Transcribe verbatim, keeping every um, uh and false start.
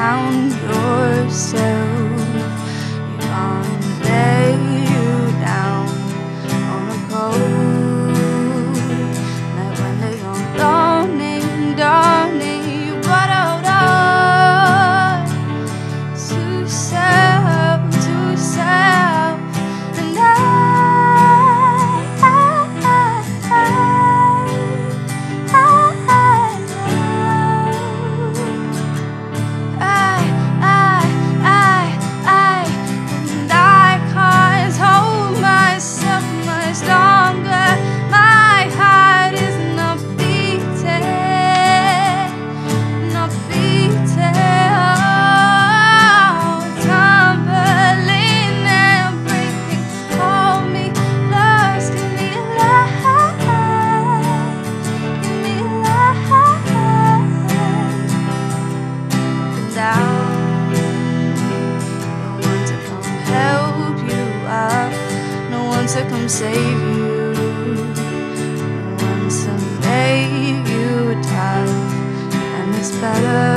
down yourself. You can't lay you down on a cold night when they go dawning, dawning. You got out to self, to self, and I, I, I, I, I, I, I, and I can't hold myself much longer. My heart is not beating, not beating. Oh, tumbling and breaking. Hold me close, give me life, give me life. Down, no one to come help you up, no one to come save you, no one to make you tough, and it's better